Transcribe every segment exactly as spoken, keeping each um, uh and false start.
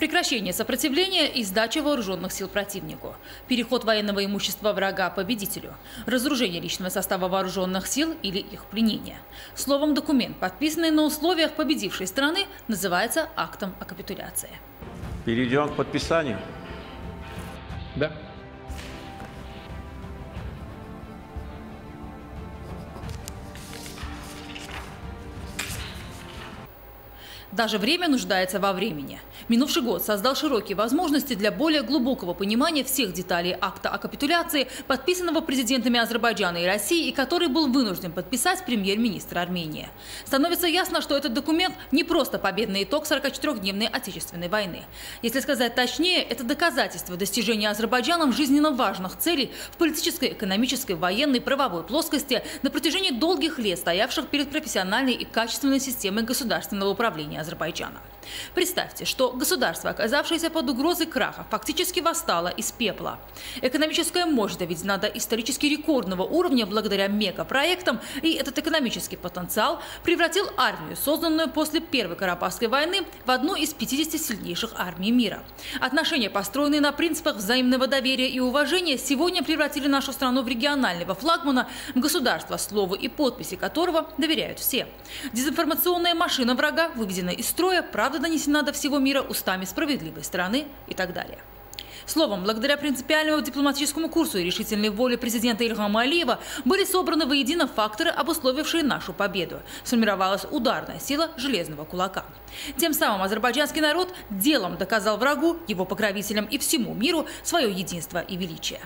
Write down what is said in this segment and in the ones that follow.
Прекращение сопротивления и сдача вооруженных сил противнику. Переход военного имущества врага победителю. Разоружение личного состава вооруженных сил или их пленение. Словом, документ, подписанный на условиях победившей страны, называется актом о капитуляции. Перейдем к подписанию. Да. Даже время нуждается во времени. Минувший год создал широкие возможности для более глубокого понимания всех деталей акта о капитуляции, подписанного президентами Азербайджана и России, и который был вынужден подписать премьер-министр Армении. Становится ясно, что этот документ не просто победный итог сорокачетырёхдневной Отечественной войны. Если сказать точнее, это доказательство достижения Азербайджаном жизненно важных целей в политической, экономической, военной, правовой плоскости на протяжении долгих лет стоявших перед профессиональной и качественной системой государственного управления Азербайджана. Представьте, что государство, оказавшееся под угрозой краха, фактически восстало из пепла. Экономическая мощь доведена до исторически рекордного уровня благодаря мегапроектам, и этот экономический потенциал превратил армию, созданную после Первой Карабахской войны, в одну из пятидесяти сильнейших армий мира. Отношения, построенные на принципах взаимного доверия и уважения, сегодня превратили нашу страну в регионального флагмана, в государство, слову и подписи которого доверяют все. Дезинформационная машина врага выведена из строя, правда донесена до всего мира устами справедливой страны и так далее. Словом, благодаря принципиальному дипломатическому курсу и решительной воле президента Ильхама Алиева были собраны воедино факторы, обусловившие нашу победу. Сформировалась ударная сила железного кулака. Тем самым азербайджанский народ делом доказал врагу, его покровителям и всему миру свое единство и величие.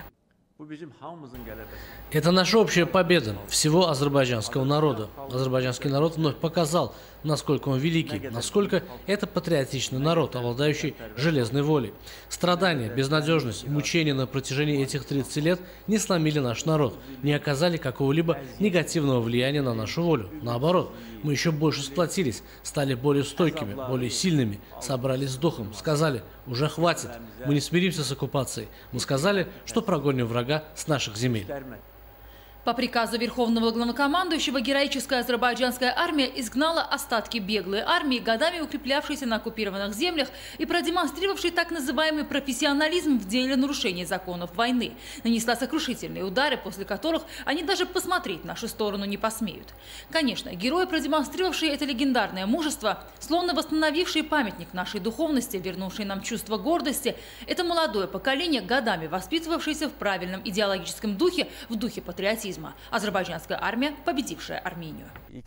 Это наша общая победа всего азербайджанского народа. Азербайджанский народ вновь показал, насколько он великий, насколько это патриотичный народ, обладающий железной волей. Страдания, безнадежность, мучения на протяжении этих тридцати лет не сломили наш народ, не оказали какого-либо негативного влияния на нашу волю. Наоборот, мы еще больше сплотились, стали более стойкими, более сильными, собрались с духом, сказали: уже хватит, мы не смиримся с оккупацией. Мы сказали, что прогоним врага с наших земель. По приказу Верховного Главнокомандующего героическая азербайджанская армия изгнала остатки беглой армии, годами укреплявшейся на оккупированных землях и продемонстрировавшей так называемый профессионализм в деле нарушения законов войны. Нанесла сокрушительные удары, после которых они даже посмотреть в нашу сторону не посмеют. Конечно, герои, продемонстрировавшие это легендарное мужество, словно восстановившие памятник нашей духовности, вернувшие нам чувство гордости, это молодое поколение, годами воспитывавшееся в правильном идеологическом духе, в духе патриотизма. Азербайджанская армия, победившая Армению.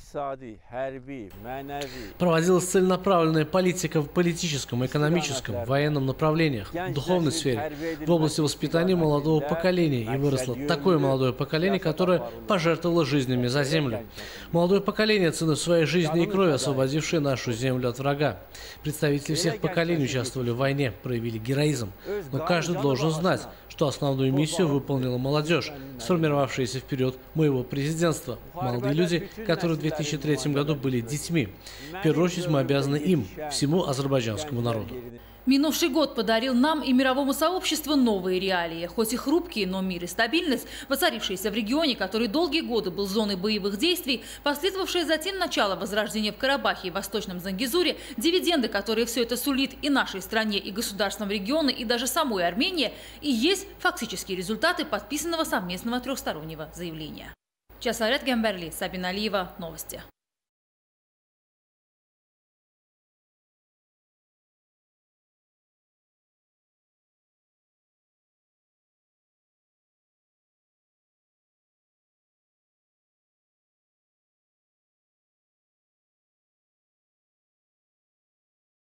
Проводилась целенаправленная политика в политическом, экономическом, военном направлениях, в духовной сфере, в области воспитания молодого поколения. И выросло такое молодое поколение, которое пожертвовало жизнями за землю. Молодое поколение, ценой своей жизни и крови, освободившее нашу землю от врага. Представители всех поколений участвовали в войне, проявили героизм. Но каждый должен знать, что основную миссию выполнила молодежь, сформировавшаяся вперед моего президентства. Молодые люди, которые в две тысячи третьем году были детьми. В первую очередь мы обязаны им, всему азербайджанскому народу. Минувший год подарил нам и мировому сообществу новые реалии. Хоть и хрупкие, но мир и стабильность, воцарившиеся в регионе, который долгие годы был зоной боевых действий, последовавшее затем начало возрождения в Карабахе и Восточном Зангезуре, дивиденды, которые все это сулит и нашей стране, и государствам региона, и даже самой Армении, и есть фактические результаты подписанного совместного трехстороннего заявления. Часарет Гамберли, Сабина Алиева, новости.